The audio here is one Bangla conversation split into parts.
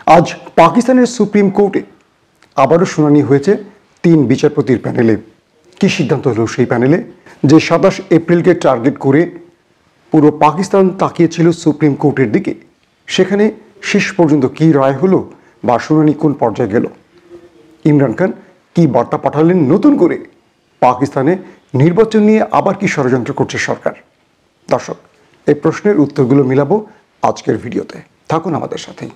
আজ পাকিস্তানের সুপ্রিম কোর্টে আবারও শুনানি হয়েছে 3 বিচারপতির প্যানেলে। কি সিদ্ধান্ত হলো সেই প্যানেলে? যে 27 এপ্রিলকে টার্গেট করে পুরো পাকিস্তান তাকিয়েছিল সুপ্রিম কোর্টের দিকে, সেখানে শেষ পর্যন্ত কি রায় হলো বা শুনানি কোন পর্যায়ে গেল? ইমরান খান কি বার্তা পাঠালেন নতুন করে? পাকিস্তানে নির্বাচন নিয়ে আবার কি ষড়যন্ত্র করছে সরকার? দর্শক, এই প্রশ্নের উত্তরগুলো মিলাবো আজকের ভিডিওতে। থাকুন আমাদের সাথেই।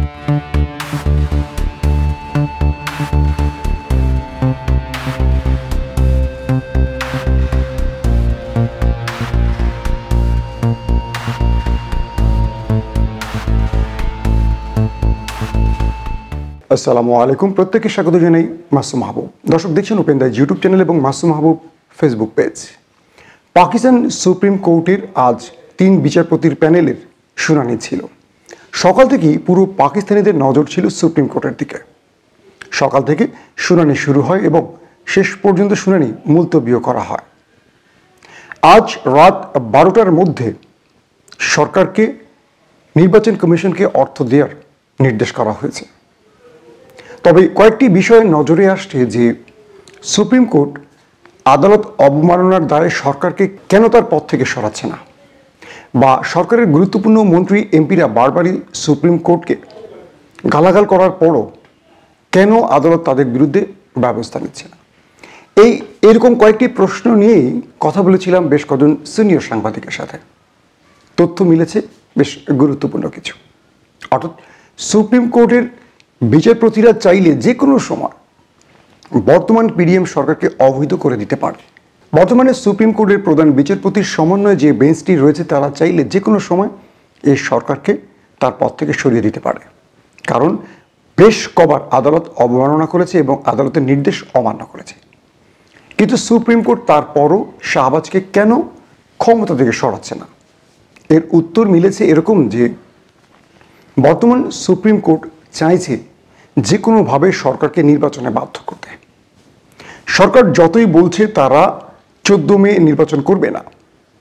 আসসালামু আলাইকুম, প্রত্যেককে স্বাগত জানাই মাসুম মাহবুব। দর্শক, দেখছেন ওপেন দ্য ইউটিউব চ্যানেল এবং Masum Mahbub Facebook page. Pakistan supreme কোর্টের আজ 3 বিচারপতির প্যানেলের শুনানি ছিল। সকাল থেকেই পুরো পাকিস্তানিদের নজর ছিল সুপ্রিম কোর্টের দিকে। সকাল থেকে শুনানি শুরু হয় এবং শেষ পর্যন্ত শুনানি মুলতবিও করা হয়। আজ রাত 12টার মধ্যে সরকারকে, নির্বাচন কমিশনকে অর্থ দেওয়ার নির্দেশ করা হয়েছে। তবে কয়েকটি বিষয়ে নজরে আসছে যে সুপ্রিম কোর্ট আদালত অবমাননার দায়ে সরকারকে কেন তার পদ থেকে সরাচ্ছে না, বা সরকারের গুরুত্বপূর্ণ মন্ত্রী এমপিরা বারবারই সুপ্রিম কোর্টকে গালাগাল করার পরও কেন আদালত তাদের বিরুদ্ধে ব্যবস্থা নিচ্ছে না। এরকম কয়েকটি প্রশ্ন নিয়েই কথা বলেছিলাম বেশ কজন সিনিয়র সাংবাদিকের সাথে। তথ্য মিলেছে বেশ গুরুত্বপূর্ণ কিছু। অর্থাৎ সুপ্রিম কোর্টের বিচারপতিরা চাইলে যে কোনো সময় বর্তমান পিডিএম সরকারকে অবৈধ করে দিতে পারে। বর্তমানে সুপ্রিম কোর্টের প্রধান বিচারপতির সমন্বয়ে যে বেঞ্চটি রয়েছে, তারা চাইলে যে কোনো সময় এই সরকারকে তার পদ থেকে সরিয়ে দিতে পারে। কারণ বেশ কবার আদালত অবমাননা করেছে এবং আদালতের নির্দেশ অমান্য করেছে। কিন্তু সুপ্রিম কোর্ট তারপরও শাহবাজকে কেন ক্ষমতা থেকে সরাচ্ছে না? এর উত্তর মিলেছে এরকম যে বর্তমান সুপ্রিম কোর্ট চাইছে যে কোনোভাবে সরকারকে নির্বাচনে বাধ্য করতে। সরকার যতই বলছে তারা 14 মে নির্বাচন করবে না,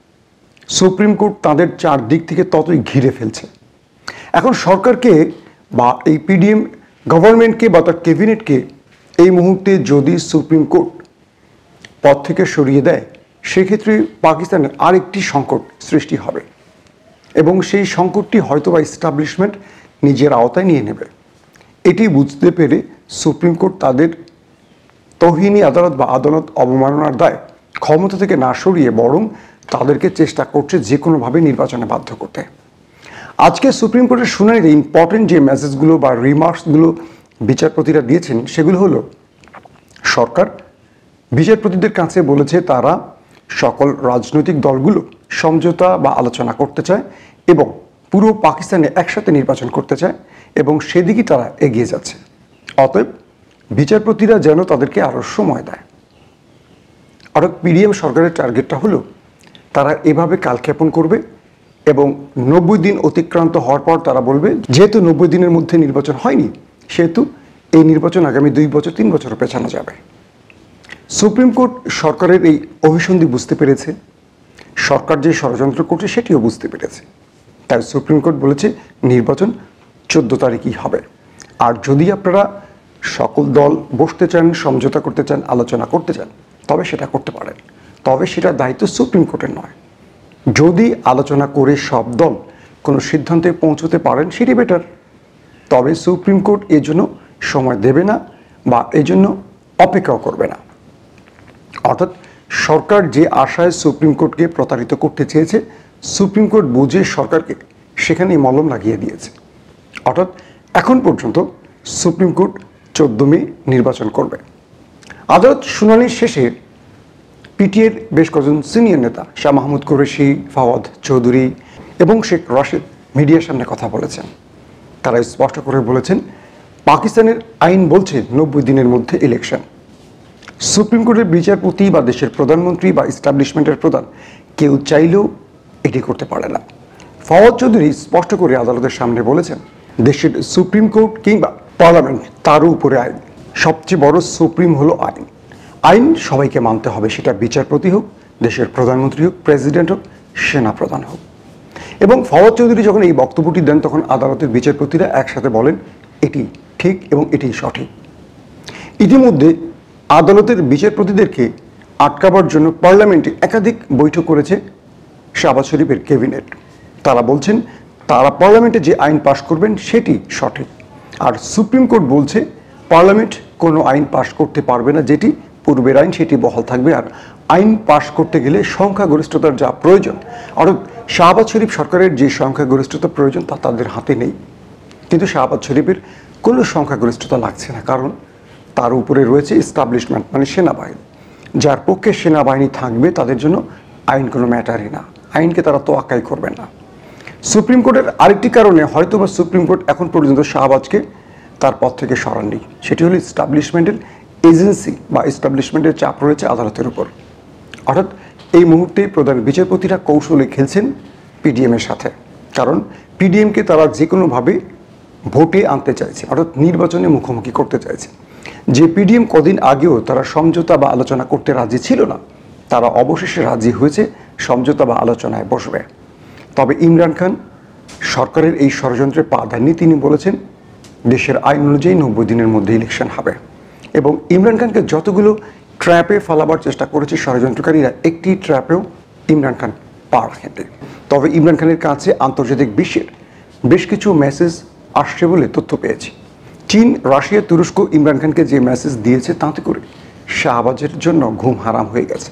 সুপ্রিম কোর্ট তাদের চারদিক থেকে ততই ঘিরে ফেলছে। এখন সরকারকে বা এই পিডিএম গভর্নমেন্টকে বা তার ক্যাবিনেটকে এই মুহূর্তে যদি সুপ্রিম কোর্ট পদ থেকে সরিয়ে দেয়, সেক্ষেত্রে পাকিস্তানের আরেকটি সংকট সৃষ্টি হবে এবং সেই সংকটটি হয়তো বা এস্টাবলিশমেন্ট নিজের আওতায় নিয়ে নেবে। এটি বুঝতে পেরে সুপ্রিম কোর্ট তাদের তৌহিনী আদালত বা আদালত অবমাননার দায় ক্ষমতা থেকে না সরিয়ে বরং তাদেরকে চেষ্টা করছে যে কোনোভাবে নির্বাচনে বাধ্য করতে। আজকে সুপ্রিম কোর্টের শুনানিতে ইম্পর্টেন্ট যে মেসেজগুলো বা রিমার্কসগুলো বিচারপতিরা দিয়েছেন, সেগুলো হলো, সরকার বিচারপতিদের কাছে বলেছে তারা সকল রাজনৈতিক দলগুলো সমঝোতা বা আলোচনা করতে চায় এবং পুরো পাকিস্তানে একসাথে নির্বাচন করতে চায় এবং সেদিকে তারা এগিয়ে যাচ্ছে। অতএব বিচারপতিরা যেন তাদেরকে আরও সময় দেয়। অর্থাৎ পিডিএম সরকারের টার্গেটটা হলো তারা এভাবে কালক্ষেপণ করবে এবং 90 দিন অতিক্রান্ত হওয়ার পর তারা বলবে যেহেতু 90 দিনের মধ্যে নির্বাচন হয়নি, সেহেতু এই নির্বাচন আগামী 2 বছর 3 বছর পেছানো যাবে। সুপ্রিম কোর্ট সরকারের এই অভিসন্ধি বুঝতে পেরেছে, সরকার যে ষড়যন্ত্র করছে সেটিও বুঝতে পেরেছে। তাই সুপ্রিম কোর্ট বলেছে নির্বাচন 14 তারিখই হবে। আর যদি আপনারা সকল দল বসতে চান, সমঝোতা করতে চান, আলোচনা করতে চান, তবে সেটা করতে পারেন। তবে সেটার দায়িত্ব সুপ্রিম কোর্টের নয়। যদি আলোচনা করে সব দল কোনো সিদ্ধান্তে পৌঁছতে পারেন, সেটি বেটার। তবে সুপ্রিম কোর্ট এর জন্য সময় দেবে না বা এজন্য অপেক্ষাও করবে না। অর্থাৎ সরকার যে আশায় সুপ্রিম কোর্টকে প্রতারিত করতে চেয়েছে, সুপ্রিম কোর্ট বুঝে সরকারকে সেখানে মলম লাগিয়ে দিয়েছে। অর্থাৎ এখন পর্যন্ত সুপ্রিম কোর্ট 14 মে নির্বাচন করবে। আদালত শুনানির শেষে পিটিএর বেশ কজন সিনিয়র নেতা শাহ মাহমুদ কুরেশি, ফাওয়াদ চৌধুরী এবং শেখ রাশেদ মিডিয়ার সামনে কথা বলেছেন। তারা স্পষ্ট করে বলেছেন পাকিস্তানের আইন বলছে 90 দিনের মধ্যে ইলেকশন। সুপ্রিম কোর্টের বিচারপতি বা দেশের প্রধানমন্ত্রী বা এস্টাবলিশমেন্টের প্রধান কেউ চাইলেও এটি করতে পারে না। ফাওয়াদ চৌধুরী স্পষ্ট করে আদালতের সামনে বলেছেন দেশের সুপ্রিম কোর্ট কিংবা পার্লামেন্ট তারও উপরে আইন। সবচেয়ে বড় সুপ্রিম হলো আইন। আইন সবাইকে মানতে হবে, সেটা বিচারপতি হোক, দেশের প্রধানমন্ত্রী হোক, প্রেসিডেন্ট হোক, সেনাপ্রধান হোক। এবং ফাওয়াদ চৌধুরী যখন এই বক্তব্যটি দেন, তখন আদালতের বিচারপতিরা একসাথে বলেন এটি ঠিক এবং এটি সঠিক। ইতিমধ্যে আদালতের বিচারপতিদেরকে আটকাবার জন্য পার্লামেন্টে একাধিক বৈঠক করেছে শাহবাজ শরীফের ক্যাবিনেট। তারা বলছেন তারা পার্লামেন্টে যে আইন পাশ করবেন সেটি সঠিক, আর সুপ্রিম কোর্ট বলছে পার্লামেন্ট কোনো আইন পাশ করতে পারবে না, যেটি পূর্বের আইন সেটি বহাল থাকবে। আর আইন পাশ করতে গেলে সংখ্যাগরিষ্ঠতার যা প্রয়োজন, অর্থাৎ শাহবাজ শরীফ সরকারের যে সংখ্যাগরিষ্ঠতা প্রয়োজন তা তাদের হাতে নেই। কিন্তু শাহবাজ শরীফের কোনো সংখ্যাগরিষ্ঠতা লাগছে না, কারণ তার উপরে রয়েছে এস্টাবলিশমেন্ট মানে সেনাবাহিনী। যার পক্ষে সেনাবাহিনী থাকবে তাদের জন্য আইন কোনো ম্যাটারই না, আইনকে তারা তোয়াক্কাই করবে না। সুপ্রিম কোর্টের আরেকটি কারণে হয়তোবা সুপ্রিম কোর্ট এখন পর্যন্ত শাহবাজকে তার পদ থেকে সরাননি, সেটি হলো এস্টাবলিশমেন্টের এজেন্সি বা এস্টাবলিশমেন্টের চাপ রয়েছে আদালতের উপর। অর্থাৎ এই মুহূর্তে প্রধান বিচারপতিরা কৌশলে খেলছেন পিডিএমের সাথে, কারণ পিডিএমকে তারা যে কোনোভাবে ভোটে আনতে চাইছে, অর্থাৎ নির্বাচনে মুখোমুখি করতে চাইছে। যে পিডিএম কদিন আগেও তারা সমঝোতা বা আলোচনা করতে রাজি ছিল না, তারা অবশেষে রাজি হয়েছে সমঝোতা বা আলোচনায় বসবে। তবে ইমরান খান সরকারের এই ষড়যন্ত্রে পা দেননি। তিনি বলেছেন দেশের আইন অনুযায়ী 90 দিনের মধ্যে ইলেকশন হবে, এবং ইমরান খানকে যতগুলো ট্র্যাপে ফালাবার চেষ্টা করেছে ষড়যন্ত্রকারীরা, একটি ট্র্যাপেও ইমরান খান পা রাখেনি। তবে ইমরান খানের কাছে আন্তর্জাতিক বিশ্বের বেশ কিছু মেসেজ আসছে বলে তথ্য পেয়েছি। চীন, রাশিয়া, তুরস্ক ইমরান খানকে যে মেসেজ দিয়েছে তাতে করে শাহবাজের জন্য ঘুম হারাম হয়ে গেছে।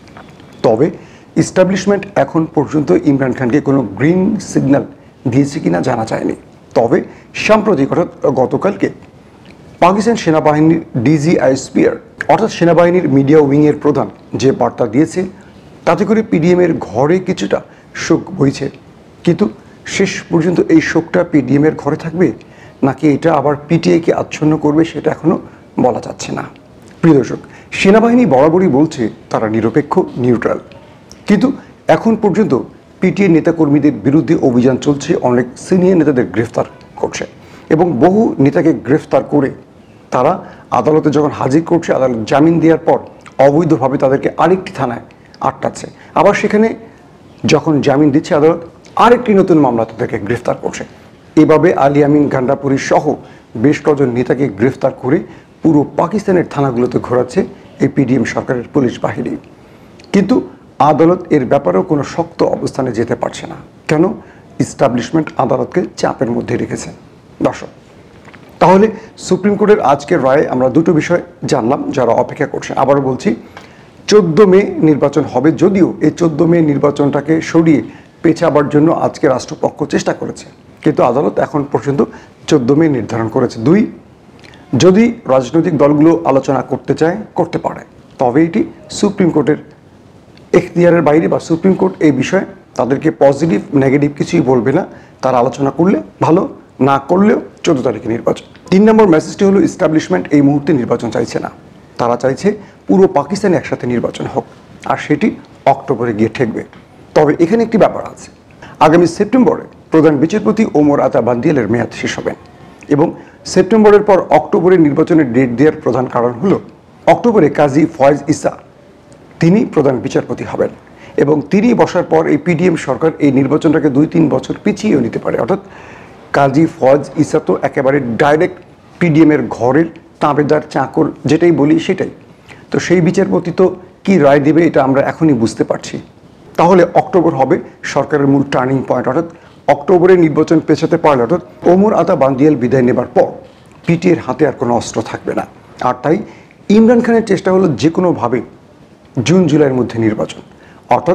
তবে এস্টাবলিশমেন্ট এখন পর্যন্ত ইমরান খানকে কোনো গ্রিন সিগন্যাল দিয়েছে কিনা জানা যায়নি। তবে সাম্প্রতিক অর্থাৎ গতকালকে পাকিস্তান সেনাবাহিনীর ডিজিআইএসপিআর অর্থাৎ সেনাবাহিনীর মিডিয়া উইংয়ের প্রধান যে বার্তা দিয়েছে তাতে করে পিডিএমের ঘরে কিছুটা শোক বইছে। কিন্তু শেষ পর্যন্ত এই শোকটা পিডিএমের ঘরে থাকবে নাকি এটা আবার পিটিআইকে আচ্ছন্ন করবে সেটা এখনও বলা যাচ্ছে না। প্রিয় দর্শক, সেনাবাহিনী বরাবরই বলছে তারা নিরপেক্ষ, নিউট্রাল, কিন্তু এখন পর্যন্ত পিটিআই নেতাকর্মীদের বিরুদ্ধে অভিযান চলছে, অনেক সিনিয়র নেতাদের গ্রেফতার করছে এবং বহু নেতাকে গ্রেফতার করে তারা আদালতে যখন হাজির করছে, আদালত জামিন দেওয়ার পর অবৈধভাবে তাদেরকে আরেকটি থানায় আটকাচ্ছে, আবার সেখানে যখন জামিন দিচ্ছে আদালত আরেকটি নতুন মামলা তাদেরকে গ্রেফতার করছে। এভাবে আলী আমিন গান্ডাপুরী সহ বেশ কজন নেতাকে গ্রেফতার করে পুরো পাকিস্তানের থানাগুলোতে ঘোরাচ্ছে এই পিডিএম সরকারের পুলিশ বাহিনী। কিন্তু আদালত এর ব্যাপারেও কোনো শক্ত অবস্থানে যেতে পারছে না। কেন? এস্টাবলিশমেন্ট আদালতকে চাপের মধ্যে রেখেছে। দর্শক, তাহলে সুপ্রিম কোর্টের আজকের রায়ে আমরা দুটো বিষয় জানলাম যারা অপেক্ষা করছেন। আবারও বলছি, 14 মে নির্বাচন হবে, যদিও এই 14 মে নির্বাচনটাকে সরিয়ে পেছাবার জন্য আজকে রাষ্ট্রপক্ষ চেষ্টা করেছে, কিন্তু আদালত এখন পর্যন্ত 14 মে নির্ধারণ করেছে। 2, যদি রাজনৈতিক দলগুলো আলোচনা করতে চায় করতে পারে, তবে এটি সুপ্রিম কোর্টের এখতিয়ারের বাইরে, বা সুপ্রিম কোর্ট এই বিষয়ে তাদেরকে পজিটিভ নেগেটিভ কিছুই বলবে না। তারা আলোচনা করলে ভালো, না করলেও 14 তারিখে নির্বাচন। 3 নম্বর মেসেজটি হলো এস্টাবলিশমেন্ট এই মুহূর্তে নির্বাচন চাইছে না, তারা চাইছে পুরো পাকিস্তানে একসাথে নির্বাচন হোক, আর সেটি অক্টোবরে গিয়ে ঠেকবে। তবে এখানে একটি ব্যাপার আছে, আগামী সেপ্টেম্বরে প্রধান বিচারপতি ওমর আতা বান্দিয়ালের মেয়াদ শেষ হবেন, এবং সেপ্টেম্বরের পর অক্টোবরে নির্বাচনের ডেট দেওয়ার প্রধান কারণ হলো অক্টোবরে কাজী ফয়েজ ইসা তিনি প্রধান বিচারপতি হবেন, এবং তিনি বসার পর এই পিডিএম সরকার এই নির্বাচনটাকে 2-3 বছর পিছিয়েও নিতে পারে। অর্থাৎ কাজী ফয়েজ ইসা তো একেবারে ডাইরেক্ট পিডিএমের ঘরের তাবেদার, চাকর, যেটাই বলি সেটাই। তো সেই বিচারপতি তো কী রায় দেবে এটা আমরা এখনই বুঝতে পারছি। তাহলে অক্টোবর হবে সরকারের মূল টার্নিং পয়েন্ট, অর্থাৎ অক্টোবরে নির্বাচন পেছাতে পারলে, অর্থাৎ ওমর আতা বান্দিয়াল বিদায় নেবার পর পিটিএর হাতে আর কোনো অস্ত্র থাকবে না। আর তাই ইমরান খানের চেষ্টা হলো যে কোনোভাবে জুন জুলাইয়ের মধ্যে নির্বাচন, অর্থাৎ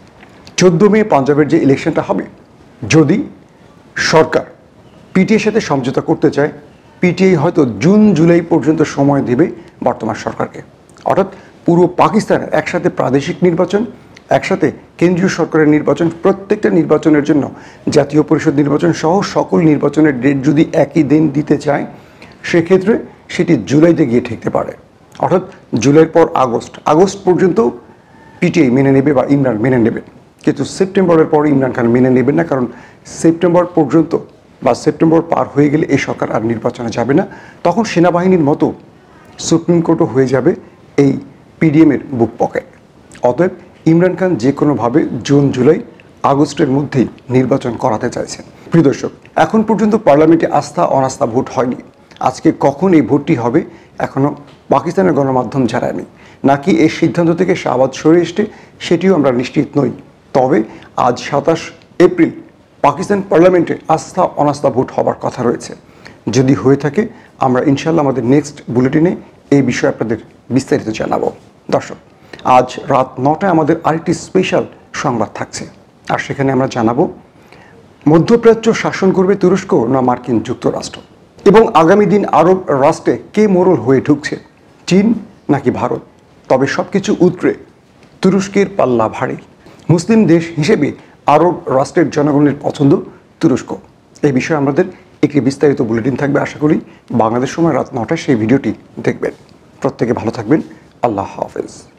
14 মে পাঞ্জাবের যে ইলেকশনটা হবে, যদি সরকার পিটিআইয়ের সাথে সমঝোতা করতে চায়, পিটিআই হয়তো জুন জুলাই পর্যন্ত সময় দেবে বর্তমান সরকারকে। অর্থাৎ পুরো পাকিস্তানের একসাথে প্রাদেশিক নির্বাচন, একসাথে কেন্দ্রীয় সরকারের নির্বাচন, প্রত্যেকটা নির্বাচনের জন্য জাতীয় পরিষদ নির্বাচন সহ সকল নির্বাচনের ডেট যদি একই দিন দিতে চায়, সেক্ষেত্রে সেটি জুলাইতে গিয়ে ঠেকতে পারে। অর্থাৎ জুলাইয়ের পর আগস্ট পর্যন্ত পিটিআই মেনে নেবে বা ইমরান মেনে নেবেন, কিন্তু সেপ্টেম্বরের পর ইমরান খান মেনে নেবেন না, কারণ সেপ্টেম্বর পর্যন্ত বা সেপ্টেম্বর পার হয়ে গেলে এই সরকার আর নির্বাচনে যাবে না। তখন সেনাবাহিনীর মতো সুপ্রিম কোর্টও হয়ে যাবে এই পিডিএমের বুক পকেট। অতএব ইমরান খান যে কোনোভাবে জুন জুলাই আগস্টের মধ্যেই নির্বাচন করাতে চাইছেন। প্রিয় দর্শক, এখন পর্যন্ত পার্লামেন্টে আস্থা অনাস্থা ভোট হয়নি। আজকে কখন এই ভোটটি হবে এখনও পাকিস্তানের গণমাধ্যম জানায়নি। নাকি এই সিদ্ধান্ত থেকে শাহবাজ সরে এসছে সেটিও আমরা নিশ্চিত নই। তবে আজ 27 এপ্রিল পাকিস্তান পার্লামেন্টে আস্থা অনাস্থা ভোট হবার কথা রয়েছে। যদি হয়ে থাকে আমরা ইনশাল্লাহ আমাদের নেক্সট বুলেটিনে এই বিষয়ে আপনাদের বিস্তারিত জানাবো। দর্শক, আজ রাত 9টায় আমাদের আরেকটি স্পেশাল সংবাদ থাকছে, আর সেখানে আমরা জানাবো মধ্যপ্রাচ্য শাসন করবে তুরস্ক না মার্কিন যুক্তরাষ্ট্র, এবং আগামী দিন আরব রাষ্ট্রে কে মোড়ল হয়ে ঢুকছে, চীন নাকি ভারত। তবে সব কিছু উতরে তুরস্কের পাল্লা ভারী। মুসলিম দেশ হিসেবে আরব রাষ্ট্রের জনগণের পছন্দ তুরস্ক। এই বিষয়ে আমাদের একটি বিস্তারিত বুলেটিন থাকবে। আশা করি বাংলাদেশ সময় রাত 9টায় সেই ভিডিওটি দেখবেন। প্রত্যেকে ভালো থাকবেন। আল্লাহ হাফেজ।